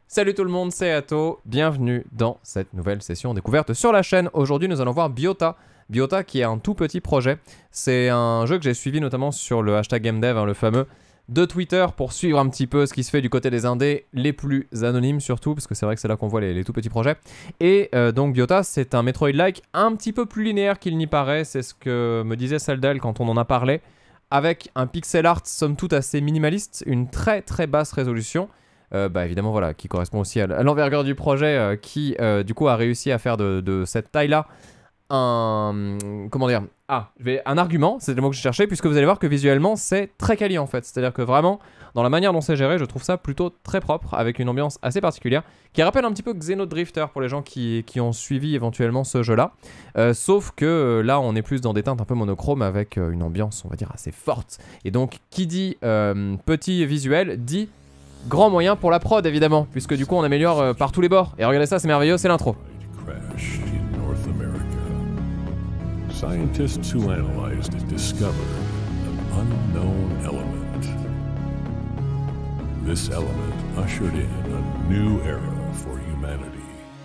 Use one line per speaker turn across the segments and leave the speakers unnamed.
Salut tout le monde, c'est Atto, bienvenue dans cette nouvelle session découverte sur la chaîne. Aujourd'hui nous allons voir Biota. Biota qui est un tout petit projet. C'est un jeu que j'ai suivi notamment sur le hashtag GameDev, le fameux de Twitter, pour suivre un petit peu ce qui se fait du côté des indés, les plus anonymes surtout, parce que c'est vrai que c'est là qu'on voit les tout petits projets. Et donc Biota, c'est un Metroid-like un petit peu plus linéaire qu'il n'y paraît, c'est ce que me disait Saldel quand on en a parlé, avec un pixel art somme toute assez minimaliste, une très basse résolution. Évidemment voilà, qui correspond aussi à l'envergure du projet qui du coup a réussi à faire de cette taille là un argument, c'est le mot que je cherchais, puisque vous allez voir que visuellement c'est très quali en fait, c'est à dire que vraiment dans la manière dont c'est géré je trouve ça plutôt très propre, avec une ambiance assez particulière qui rappelle un petit peu Xenodrifter pour les gens qui ont suivi éventuellement ce jeu là, sauf que là on est plus dans des teintes un peu monochromes avec une ambiance on va dire assez forte, et donc qui dit petit visuel dit grand moyen pour la prod évidemment, puisque du coup on améliore par tous les bords. Et regardez ça, c'est merveilleux, c'est l'intro.
Scientists who analyzed it discovered an unknown element. This element ushered in a new era for humanity.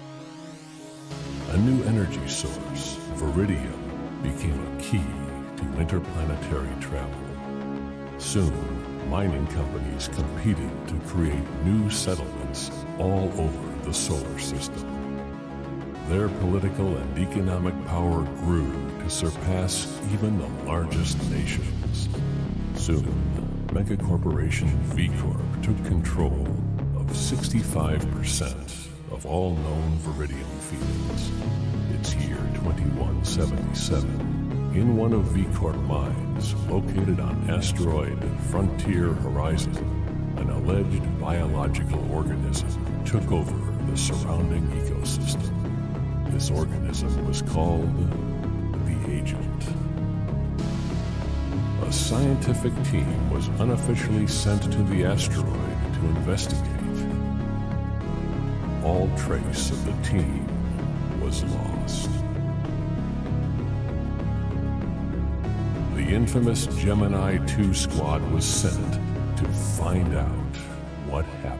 A new energy source, Viridium, became a key to interplanetary travel. Soon, mining companies competed to create new settlements all over the solar system. Their political and economic power grew to surpass even the largest nations. Soon, megacorporation V-Corp took control of 65% of all known Viridium fields. It's year 2177. In one of V-Corp mines, located on asteroid Frontier Horizon, an alleged biological organism took over the surrounding ecosystem. This organism was called the Agent. A scientific team was unofficially sent to the asteroid to investigate. All trace of the team was lost. The infamous Gemini 2 squad was sent to find out what happened.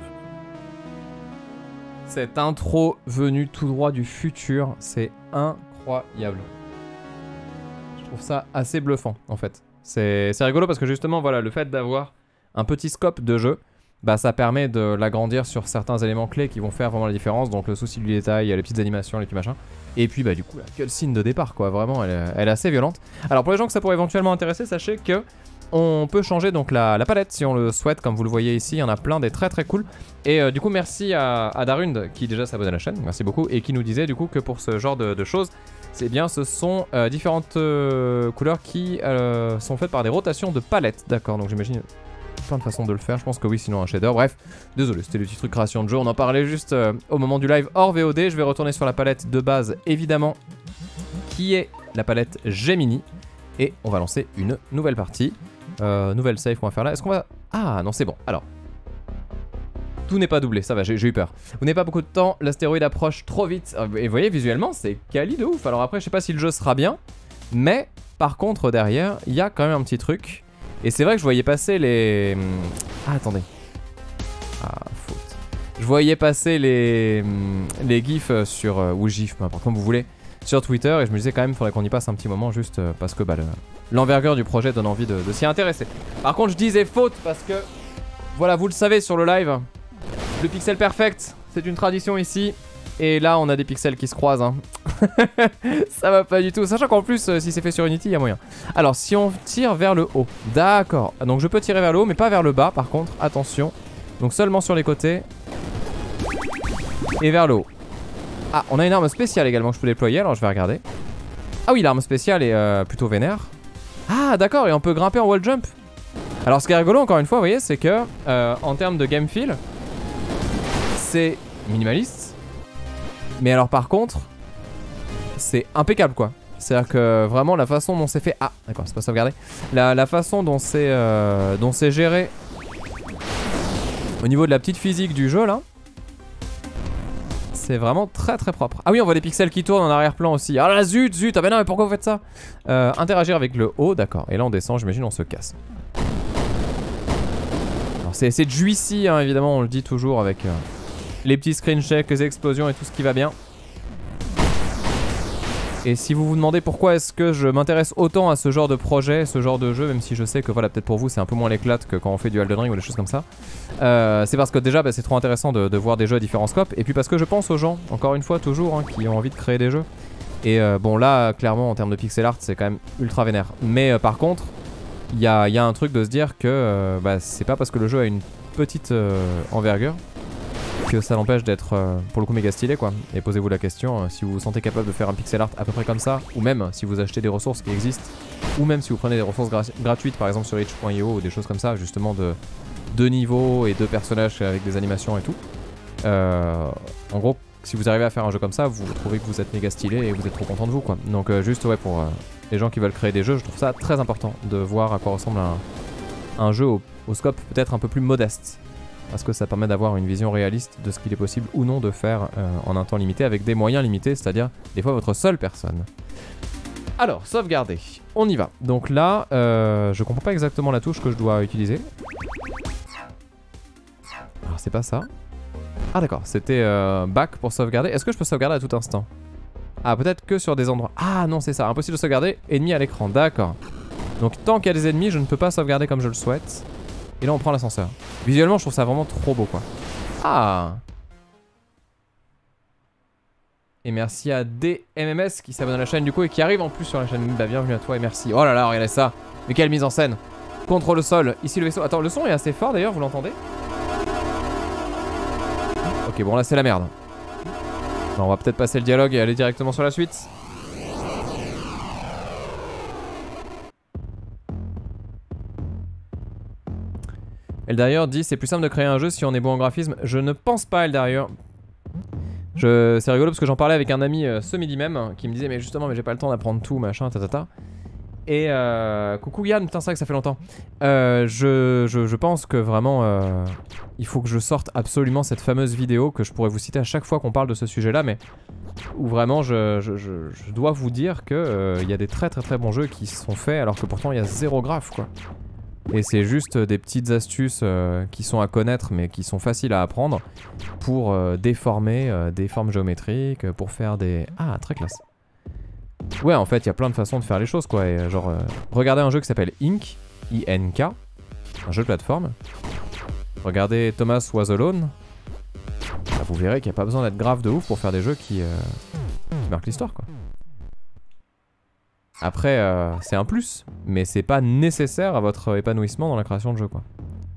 Cette intro venue tout droit du futur, c'est incroyable. Je trouve ça assez bluffant en fait. C'est rigolo parce que justement voilà, le fait d'avoir un petit scope de jeu, bah ça permet de l'agrandir sur certains éléments clés qui vont faire vraiment la différence. Donc le souci du détail, les petites animations, les petits machins. Et puis bah du coup la cutscene de départ quoi, vraiment elle est assez violente. Alors pour les gens que ça pourrait éventuellement intéresser, sachez que on peut changer donc la palette si on le souhaite, comme vous le voyez ici, il y en a plein des très cool. Et du coup merci à Darund qui déjà s'abonne à la chaîne, merci beaucoup, et qui nous disait du coup que pour ce genre de choses, c'est bien ce sont différentes couleurs qui sont faites par des rotations de palettes, d'accord, donc j'imagine plein de façons de le faire, je pense que oui, sinon un shader, bref, désolé, c'était le petit truc création de jeu, on en parlait juste au moment du live hors VOD. Je vais retourner sur la palette de base évidemment, qui est la palette Gemini, et on va lancer une nouvelle partie. Nouvelle save qu'on va faire là. Est-ce qu'on va... Ah non, c'est bon. Alors, tout n'est pas doublé, ça va, j'ai eu peur. Vous n'avez pas beaucoup de temps, l'astéroïde approche trop vite. Et vous voyez, visuellement, c'est quali de ouf. Alors après, je sais pas si le jeu sera bien, mais par contre, derrière, il y a quand même un petit truc. Et c'est vrai que je voyais passer les... Ah, attendez. Ah, faute. Je voyais passer les gifs sur... ou gifs, peu importe, comme vous voulez, sur Twitter, et je me disais quand même, il faudrait qu'on y passe un petit moment, juste parce que bah, l'envergure du projet donne envie de s'y intéresser. Par contre, je disais faute parce que, voilà, vous le savez sur le live, le pixel perfect, c'est une tradition ici. Et là, on a des pixels qui se croisent. Hein. Ça va pas du tout. Sachant qu'en plus, si c'est fait sur Unity, il y a moyen. Alors, si on tire vers le haut, d'accord. Donc, je peux tirer vers le haut, mais pas vers le bas, par contre. Attention. Donc, seulement sur les côtés. Et vers le haut. Ah, on a une arme spéciale également que je peux déployer. Alors, je vais regarder. Ah oui, l'arme spéciale est plutôt vénère. Ah d'accord, et on peut grimper en wall jump. Alors ce qui est rigolo encore une fois, vous voyez, c'est que en termes de game feel, c'est minimaliste. Mais alors par contre, c'est impeccable quoi. C'est-à-dire que vraiment la façon dont c'est fait... Ah d'accord, c'est pas sauvegardé. La façon dont c'est géré au niveau de la petite physique du jeu là, c'est vraiment très propre. Ah oui, on voit des pixels qui tournent en arrière-plan aussi. Ah là, zut, ah ben non, mais pourquoi vous faites ça? Interagir avec le haut, d'accord. Et là, on descend, j'imagine, on se casse. Alors, c'est juicy, hein, évidemment, on le dit toujours avec les petits screen checks, les explosions et tout ce qui va bien. Et si vous vous demandez pourquoi est-ce que je m'intéresse autant à ce genre de projet, ce genre de jeu, même si je sais que voilà, peut-être pour vous c'est un peu moins l'éclate que quand on fait du Elden Ring ou des choses comme ça, c'est parce que déjà bah, c'est trop intéressant de voir des jeux à différents scopes, et puis parce que je pense aux gens, encore une fois toujours, hein, qui ont envie de créer des jeux. Et bon là, clairement en termes de pixel art c'est quand même ultra vénère. Mais par contre, il y a un truc de se dire que bah, c'est pas parce que le jeu a une petite envergure que ça l'empêche d'être pour le coup méga stylé quoi. Et posez-vous la question, si vous vous sentez capable de faire un pixel art à peu près comme ça, ou même si vous achetez des ressources qui existent, ou même si vous prenez des ressources gratuites par exemple sur itch.io ou des choses comme ça, justement de 2 niveaux et 2 personnages avec des animations et tout. En gros, si vous arrivez à faire un jeu comme ça, vous trouvez que vous êtes méga stylé et vous êtes trop content de vous quoi. Donc juste ouais, pour les gens qui veulent créer des jeux, je trouve ça très important de voir à quoi ressemble un jeu au scope peut-être un peu plus modeste. Parce que ça permet d'avoir une vision réaliste de ce qu'il est possible ou non de faire en un temps limité avec des moyens limités, c'est-à-dire des fois votre seule personne. Alors, sauvegarder, on y va. Donc là, je comprends pas exactement la touche que je dois utiliser. Alors c'est pas ça. Ah d'accord, c'était back pour sauvegarder. Est-ce que je peux sauvegarder à tout instant? Ah peut-être que sur des endroits. Ah non c'est ça, impossible de sauvegarder, ennemi à l'écran, d'accord. Donc tant qu'il y a des ennemis, je ne peux pas sauvegarder comme je le souhaite. Et là on prend l'ascenseur. Visuellement je trouve ça vraiment trop beau quoi. Ah. Et merci à DMMS qui s'abonne à la chaîne du coup et qui arrive en plus sur la chaîne. Bah bienvenue à toi et merci. Oh là là regardez ça. Mais quelle mise en scène. Contre le sol, ici le vaisseau. Attends le son est assez fort d'ailleurs, vous l'entendez? Ok bon là c'est la merde. Non, on va peut-être passer le dialogue et aller directement sur la suite. Eldario dit c'est plus simple de créer un jeu si on est bon en graphisme. Je ne pense pas Eldario. C'est rigolo parce que j'en parlais avec un ami ce midi même qui me disait mais justement mais j'ai pas le temps d'apprendre tout machin tatata. Et coucou Yann, putain c'est vrai que ça fait longtemps. Je pense que vraiment il faut que je sorte absolument cette fameuse vidéo que je pourrais vous citer à chaque fois qu'on parle de ce sujet là, mais où vraiment je dois vous dire que il y a des très bons jeux qui sont faits alors que pourtant il y a zéro graphe quoi. Et c'est juste des petites astuces qui sont à connaître mais qui sont faciles à apprendre pour déformer des formes géométriques, pour faire des... Ah très classe. Ouais en fait il y a plein de façons de faire les choses quoi, et genre regardez un jeu qui s'appelle Ink, I-N-K, un jeu de plateforme. Regardez Thomas Was Alone, bah, vous verrez qu'il n'y a pas besoin d'être grave de ouf pour faire des jeux qui marquent l'histoire quoi. Après c'est un plus, mais c'est pas nécessaire à votre épanouissement dans la création de jeu quoi.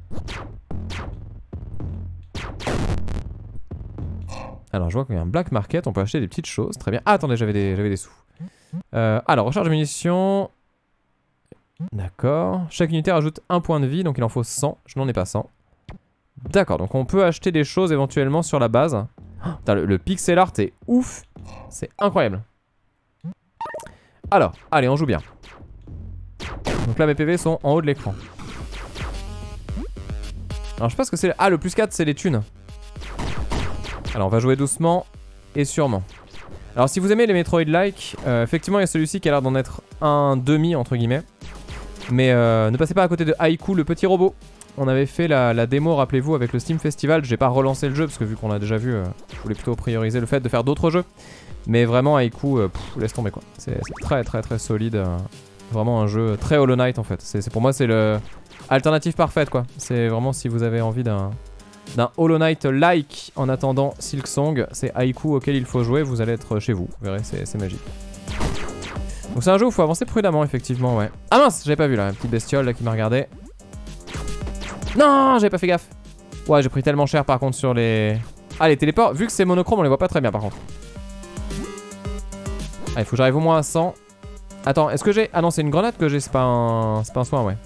Alors je vois qu'il y a un black market, on peut acheter des petites choses, très bien. Ah attendez j'avais des sous. Alors, recharge de munitions. D'accord. Chaque unité rajoute 1 point de vie, donc il en faut 100. Je n'en ai pas 100. D'accord, donc on peut acheter des choses éventuellement sur la base. Oh, putain, le pixel art est ouf. C'est incroyable. Alors, allez, on joue bien. Donc là, mes PV sont en haut de l'écran. Alors, je sais pas ce que c'est. Ah, le plus 4, c'est les thunes. Alors, on va jouer doucement et sûrement. Alors si vous aimez les Metroid-like, effectivement il y a celui-ci qui a l'air d'en être un demi entre guillemets. Mais ne passez pas à côté de Haiku, le petit robot. On avait fait la démo, rappelez-vous, avec le Steam Festival. J'ai pas relancé le jeu parce que vu qu'on l'a déjà vu, je voulais plutôt prioriser le fait de faire d'autres jeux. Mais vraiment Haiku, laisse tomber quoi. C'est très solide. Vraiment un jeu très Hollow Knight en fait. Pour moi c'est le alternative parfaite quoi. C'est vraiment si vous avez envie d'un Hollow Knight-like en attendant Silksong, c'est Haiku auquel il faut jouer, vous allez être chez vous, vous verrez, c'est magique. Donc c'est un jeu où il faut avancer prudemment, effectivement, ouais. Ah mince, j'avais pas vu là, la petite bestiole là qui m'a regardé. Non, j'avais pas fait gaffe. Ouais, j'ai pris tellement cher par contre sur les... Ah, les téléports, vu que c'est monochrome, on les voit pas très bien par contre. Ah, il faut que j'arrive au moins à 100. Attends, est-ce que j'ai... Ah non, c'est une grenade que j'ai, c'est pas un soin, ouais.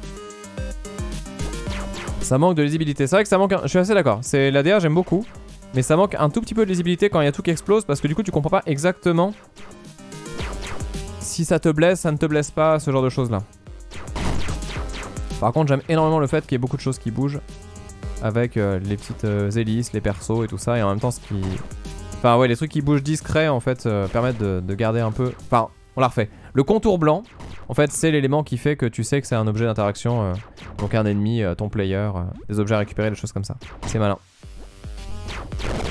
Ça manque de lisibilité. C'est vrai que ça manque... Je suis assez d'accord. C'est l'ADR, j'aime beaucoup. Mais ça manque un tout petit peu de lisibilité quand il y a tout qui explose. Parce que du coup, tu comprends pas exactement si ça te blesse, ça ne te blesse pas, ce genre de choses là. Par contre, j'aime énormément le fait qu'il y ait beaucoup de choses qui bougent. Avec les petites hélices, les persos et tout ça. Et en même temps, ce qui... Enfin ouais, les trucs qui bougent discrets en fait permettent de garder un peu... Enfin, on la refait. Le contour blanc, en fait, c'est l'élément qui fait que tu sais que c'est un objet d'interaction. Donc un ennemi, ton player, des objets à récupérer, des choses comme ça. C'est malin.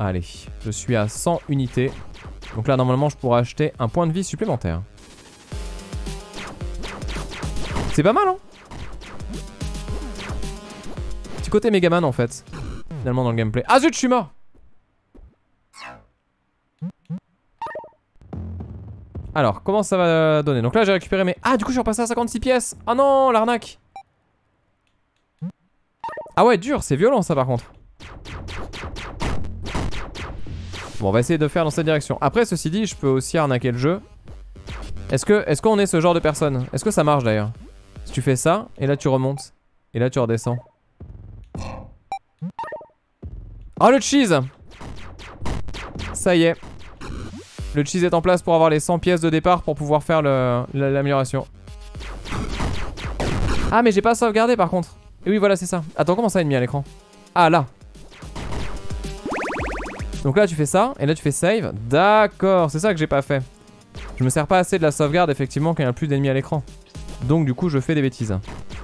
Allez, je suis à 100 unités. Donc là, normalement, je pourrais acheter un point de vie supplémentaire. C'est pas mal, hein? Petit côté Megaman, en fait. Finalement, dans le gameplay. Ah zut, je suis mort! Alors, comment ça va donner? Donc là, j'ai récupéré mes... Ah, du coup, je suis repassé à 56 pièces. Ah non, l'arnaque. Ah ouais, dur, c'est violent, ça, par contre. Bon, on va essayer de faire dans cette direction. Après, ceci dit, je peux aussi arnaquer le jeu. Est-ce qu'on est ce genre de personne? Est-ce que ça marche, d'ailleurs? Si tu fais ça, et là, tu remontes. Et là, tu redescends. Oh, le cheese! Ça y est. Le cheese est en place pour avoir les 100 pièces de départ pour pouvoir faire l'amélioration. Ah, mais j'ai pas sauvegardé, par contre. Et oui, voilà, c'est ça. Attends, comment ça, ennemi à l'écran? Ah, là. Donc là, tu fais ça, et là, tu fais save. D'accord, c'est ça que j'ai pas fait. Je me sers pas assez de la sauvegarde, effectivement, quand il n'y a plus d'ennemis à l'écran. Donc, du coup, je fais des bêtises.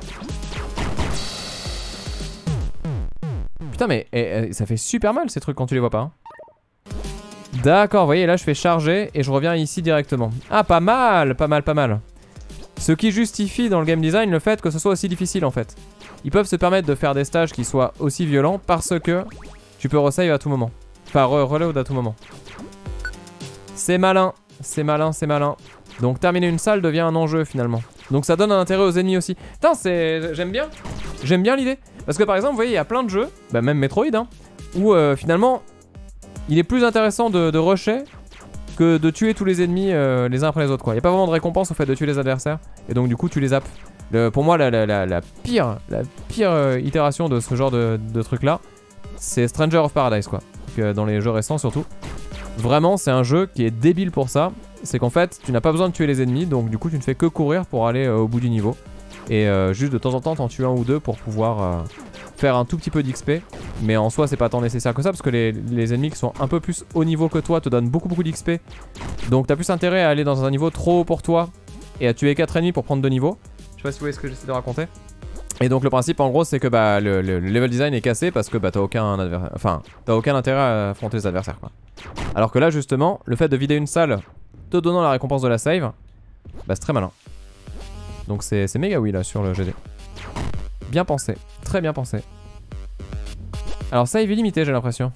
Putain, mais ça fait super mal, ces trucs, quand tu les vois pas. Hein. D'accord, vous voyez, là, je fais charger, et je reviens ici directement. Ah, pas mal, pas mal, pas mal. Ce qui justifie, dans le game design, le fait que ce soit aussi difficile, en fait. Ils peuvent se permettre de faire des stages qui soient aussi violents, parce que tu peux resave à tout moment. Enfin, reload à tout moment. C'est malin, c'est malin, c'est malin. Donc terminer une salle devient un enjeu finalement. Donc ça donne un intérêt aux ennemis aussi. Putain, j'aime bien. J'aime bien l'idée. Parce que par exemple, vous voyez, il y a plein de jeux, bah même Metroid, hein, où finalement, il est plus intéressant de rusher que de tuer tous les ennemis les uns après les autres, quoi. Il n'y a pas vraiment de récompense au fait de tuer les adversaires. Et donc du coup, tu les zappes. Pour moi, la pire itération de ce genre de truc là, c'est Stranger of Paradise, quoi. Dans les jeux récents surtout. Vraiment, c'est un jeu qui est débile pour ça. C'est qu'en fait, tu n'as pas besoin de tuer les ennemis, donc du coup, tu ne fais que courir pour aller au bout du niveau. Et juste de temps en temps, t'en tues un ou deux pour pouvoir faire un tout petit peu d'XP. Mais en soi, c'est pas tant nécessaire que ça, parce que les ennemis qui sont un peu plus haut niveau que toi te donnent beaucoup d'XP. Donc t'as plus intérêt à aller dans un niveau trop haut pour toi et à tuer 4 ennemis pour prendre 2 niveaux. Je sais pas si vous voyez ce que j'essaie de raconter. Et donc le principe en gros c'est que bah, le level design est cassé parce que bah, t'as aucun intérêt à affronter les adversaires, quoi. Alors que là justement, le fait de vider une salle te donnant la récompense de la save, bah c'est très malin. Donc c'est méga oui là sur le GD. Bien pensé, très bien pensé. Alors save illimité j'ai l'impression.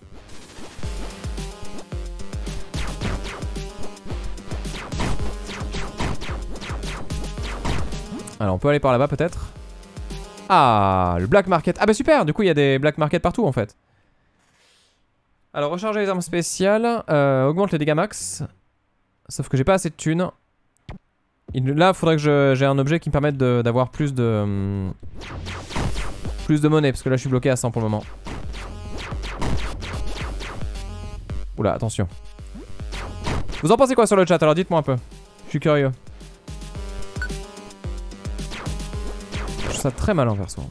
Alors on peut aller par là-bas peut-être. Ah, le black market. Ah bah super, du coup il y a des black market partout en fait. Alors recharger les armes spéciales, augmente les dégâts max. Sauf que j'ai pas assez de thunes. Là faudrait que j'ai un objet qui me permette d'avoir plus de monnaie, parce que là je suis bloqué à 100 pour le moment. Oula, attention. Vous en pensez quoi sur le chat? Alors dites-moi un peu. Je suis curieux. Ça très malin perso.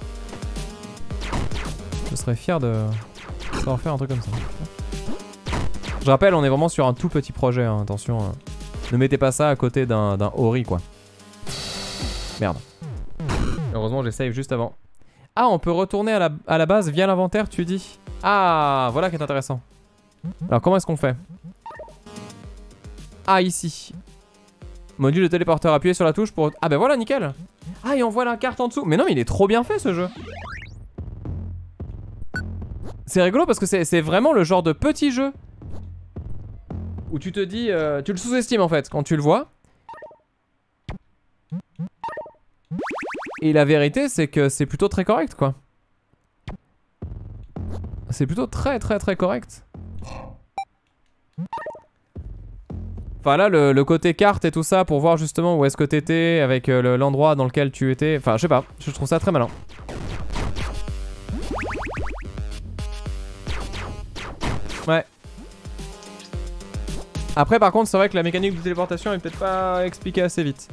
Je serais fier de savoir faire un truc comme ça. Je rappelle, on est vraiment sur un tout petit projet, hein. Attention, ne mettez pas ça à côté d'un Ori, quoi. Merde. Heureusement j'ai save juste avant. Ah, on peut retourner à la base via l'inventaire, tu dis? Ah, voilà qui est intéressant. Alors comment est-ce qu'on fait? Ah, ici. Module de téléporteur, appuyez sur la touche pour... Ah bah voilà, nickel. Ah, et on voit la carte en dessous. Mais non, mais il est trop bien fait ce jeu. C'est rigolo parce que c'est vraiment le genre de petit jeu où tu te dis... tu le sous-estimes en fait quand tu le vois. Et la vérité c'est que c'est plutôt très correct, quoi. C'est plutôt très correct. Enfin là le côté carte et tout ça pour voir justement où est-ce que t'étais avec l'endroit dans lequel tu étais. Enfin je sais pas, je trouve ça très malin. Ouais. Après par contre c'est vrai que la mécanique de téléportation est peut-être pas expliquée assez vite.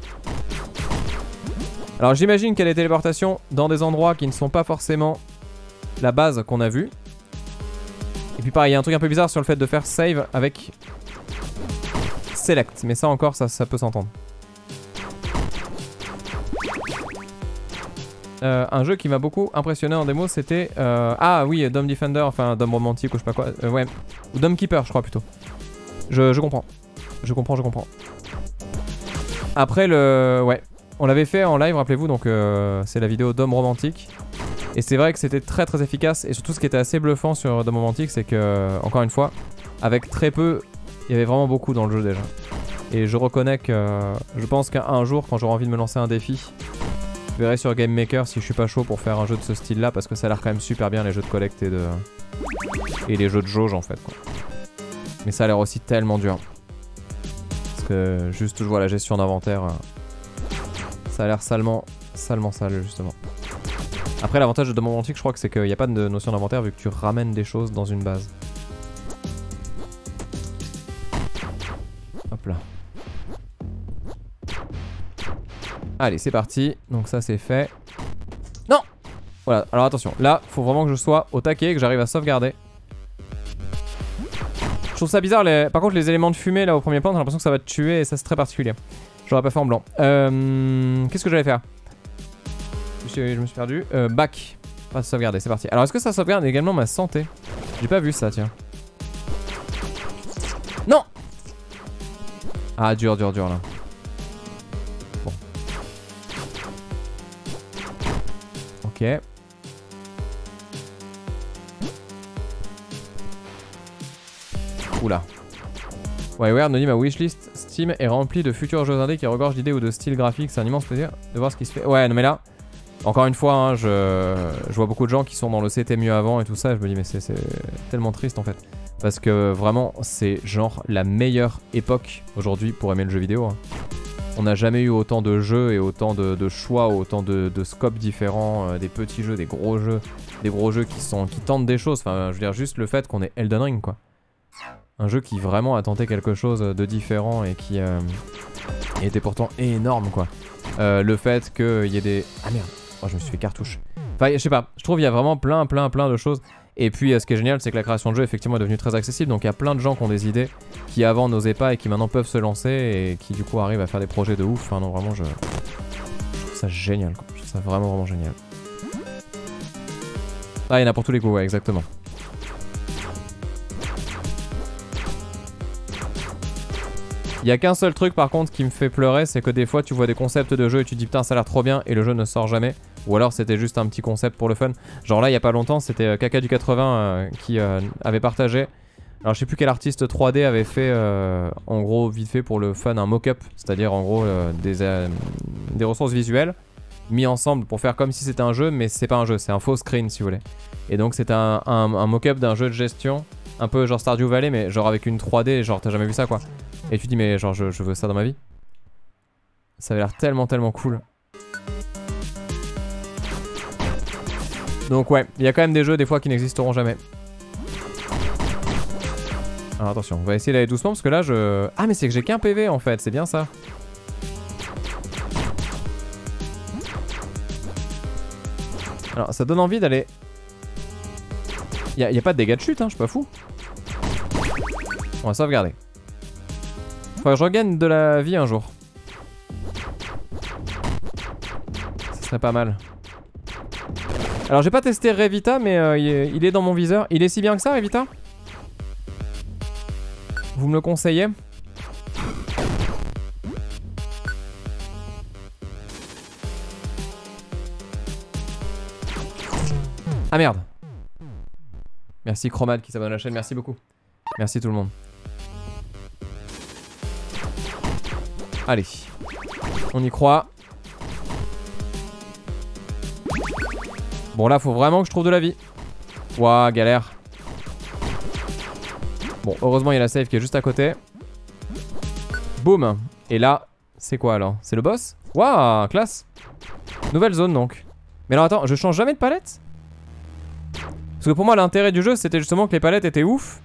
Alors j'imagine qu'il y a des téléportations dans des endroits qui ne sont pas forcément la base qu'on a vue. Et puis pareil, il y a un truc un peu bizarre sur le fait de faire save avec select, mais ça encore ça peut s'entendre. un jeu qui m'a beaucoup impressionné en démo, c'était... ah oui, Dome Defender, enfin Dome Romantique ou je sais pas quoi. Ouais, ou Dome Keeper, je crois plutôt. Je comprends. Je comprends. Après le... Ouais, on l'avait fait en live, rappelez-vous, donc c'est la vidéo Dome Romantique. Et c'est vrai que c'était très très efficace. Et surtout ce qui était assez bluffant sur Dome Romantique, c'est que, encore une fois, avec très peu, il y avait vraiment beaucoup dans le jeu déjà. Et je reconnais que je pense qu'un jour, quand j'aurai envie de me lancer un défi, je verrai sur Game Maker si je suis pas chaud pour faire un jeu de ce style là, parce que ça a l'air quand même super bien les jeux de collecte et les jeux de jauge en fait quoi. Mais ça a l'air aussi tellement dur. Parce que juste je vois la gestion d'inventaire, ça a l'air salement sale justement. Après l'avantage de Dome Romantique je crois que c'est qu'il n'y a pas de notion d'inventaire vu que tu ramènes des choses dans une base. Hop là. Allez, c'est parti. Donc ça, c'est fait. Non! Voilà, alors attention. Là, faut vraiment que je sois au taquet, que j'arrive à sauvegarder. Je trouve ça bizarre. Par contre, les éléments de fumée, là, au premier plan, j'ai l'impression que ça va te tuer et ça, c'est très particulier. J'aurais pas fait en blanc. Qu'est-ce que j'allais faire? Je me suis perdu. Back. Pas sauvegarder, c'est parti. Alors, est-ce que ça sauvegarde également ma santé? J'ai pas vu ça, tiens. Non! Ah, dur, là. Bon. Ok. Oula. WireWare nous dit ma wishlist Steam est remplie de futurs jeux indés qui regorgent d'idées ou de styles graphiques. C'est un immense plaisir de voir ce qui se fait. Ouais, non mais là, encore une fois, hein, je vois beaucoup de gens qui sont dans le c'était mieux avant et tout ça. Et je me dis mais c'est tellement triste en fait. Parce que vraiment, c'est genre la meilleure époque aujourd'hui pour aimer le jeu vidéo. Hein. On n'a jamais eu autant de jeux et autant de choix, autant de scopes différents, des petits jeux, des gros jeux qui tentent des choses. Enfin, je veux dire, juste le fait qu'on ait Elden Ring, quoi. Un jeu qui vraiment a tenté quelque chose de différent et qui était pourtant énorme, quoi. Le fait qu'il y ait des... Ah merde, oh, je me suis fait cartouche. Enfin, je sais pas, je trouve qu'il y a vraiment plein de choses. Et puis ce qui est génial, c'est que la création de jeu effectivement est devenue très accessible. Donc il y a plein de gens qui ont des idées qui avant n'osaient pas et qui maintenant peuvent se lancer et qui du coup arrivent à faire des projets de ouf. Enfin non, vraiment je trouve ça génial quoi. Je trouve ça vraiment génial. Ah, il y en a pour tous les coups, ouais, exactement. Il y a qu'un seul truc par contre qui me fait pleurer, c'est que des fois tu vois des concepts de jeu et tu te dis putain ça a l'air trop bien et le jeu ne sort jamais. Ou alors c'était juste un petit concept pour le fun. Genre là il y a pas longtemps c'était Kaka du 80 qui avait partagé. Alors je sais plus quel artiste 3D avait fait en gros vite fait pour le fun un mock-up. C'est-à-dire en gros des ressources visuelles mis ensemble pour faire comme si c'était un jeu, mais c'est pas un jeu, c'est un faux screen si vous voulez. Et donc c'était un mock-up d'un jeu de gestion, un peu genre Stardew Valley, mais genre avec une 3D, genre t'as jamais vu ça quoi. Et tu dis mais genre je veux ça dans ma vie. Ça avait l'air tellement cool. Donc ouais, il y a quand même des jeux des fois qui n'existeront jamais. Alors attention, on va essayer d'aller doucement parce que là je... Ah mais c'est que j'ai qu'un PV en fait, c'est bien ça. Alors ça donne envie d'aller... Y a pas de dégâts de chute, hein, je suis pas fou. On va sauvegarder. Faudrait que je regagne de la vie un jour. Ce serait pas mal. Alors j'ai pas testé Revita mais il est dans mon viseur. Il est si bien que ça Revita? Vous me le conseillez? Ah merde. Merci Chromad qui s'abonne à la chaîne, merci beaucoup. Merci tout le monde. Allez. On y croit. Bon là faut vraiment que je trouve de la vie. Ouah galère. Bon heureusement il y a la save qui est juste à côté. Boum. Et là c'est quoi alors? C'est le boss? Ouah classe. Nouvelle zone donc. Mais alors attends, je change jamais de palette? Parce que pour moi l'intérêt du jeu c'était justement que les palettes étaient ouf.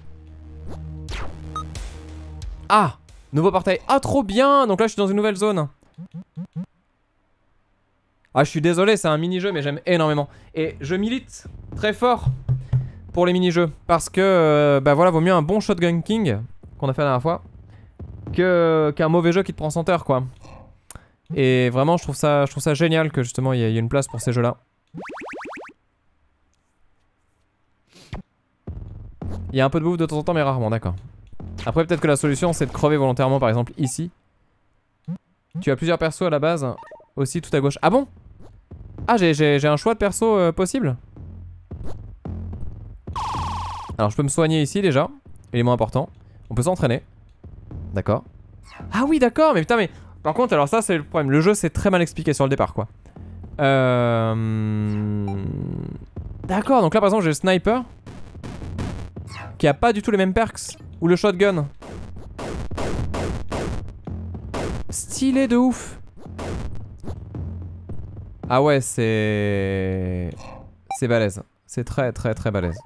Ah, nouveau portail. Ah trop bien. Donc là je suis dans une nouvelle zone. Ah je suis désolé, c'est un mini-jeu mais j'aime énormément. Et je milite très fort pour les mini-jeux. Parce que bah voilà, vaut mieux un bon Shotgun King qu'on a fait la dernière fois qu'un mauvais jeu qui te prend 100 heures quoi. Et vraiment, je trouve ça génial que justement il y ait une place pour ces jeux-là. Il y a un peu de bouffe de temps en temps, mais rarement, d'accord. Après, peut-être que la solution, c'est de crever volontairement, par exemple, ici. Tu as plusieurs persos à la base, aussi tout à gauche. Ah bon? Ah, j'ai un choix de perso possible? Alors, je peux me soigner ici, déjà. Élément important. On peut s'entraîner. D'accord. Ah oui, d'accord, mais putain, mais... Par contre, alors ça, c'est le problème. Le jeu, c'est très mal expliqué sur le départ, quoi. D'accord, donc là, par exemple, j'ai le sniper. Qui a pas du tout les mêmes perks. Ou le shotgun. Stylé de ouf. Ah ouais, c'est balèze. C'est très balèze.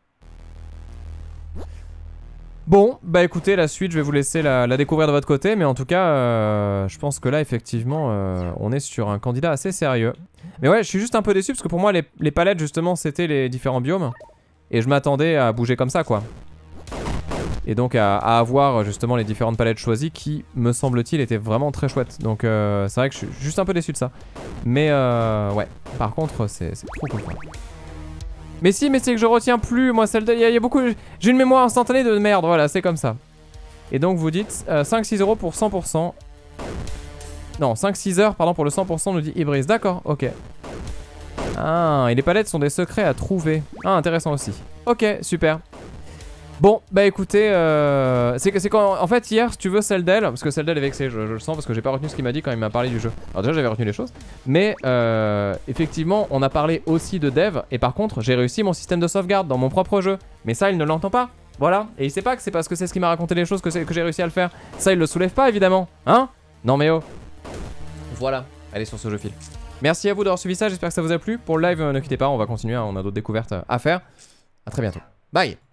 Bon, bah écoutez, la suite, je vais vous laisser la découvrir de votre côté. Mais en tout cas, je pense que là, effectivement, on est sur un candidat assez sérieux. Mais ouais, je suis juste un peu déçu parce que pour moi, les palettes, justement, c'était les différents biomes. Et je m'attendais à bouger comme ça, quoi. Et donc à avoir justement les différentes palettes choisies qui, me semble-t-il, étaient vraiment très chouettes. Donc c'est vrai que je suis juste un peu déçu de ça. Mais ouais, par contre, c'est trop cool, quoi. Mais si, mais c'est que je retiens plus, moi, celle il y a beaucoup... J'ai une mémoire instantanée de merde, voilà, c'est comme ça. Et donc vous dites 5-6 € pour 100%. Non, 5-6 heures, pardon, pour le 100%, nous dit Ibris. D'accord, ok. Ah, et les palettes sont des secrets à trouver. Ah, intéressant aussi. Ok, super. Bon, bah écoutez, c'est quand, en fait, hier, si tu veux, celle d'elle, parce que celle d'elle est vexée, je le sens, parce que j'ai pas retenu ce qu'il m'a dit quand il m'a parlé du jeu. Alors déjà, j'avais retenu les choses, mais effectivement, on a parlé aussi de dev, et par contre, j'ai réussi mon système de sauvegarde dans mon propre jeu. Mais ça, il ne l'entend pas, voilà. Et il sait pas que c'est parce que c'est ce qui m'a raconté les choses que j'ai réussi à le faire. Ça, il le soulève pas, évidemment, hein? Non mais oh. Voilà, allez sur ce jeu fil. Merci à vous d'avoir suivi ça, j'espère que ça vous a plu. Pour le live, ne quittez pas, on va continuer, on a d'autres découvertes à faire. À très bientôt. Bye.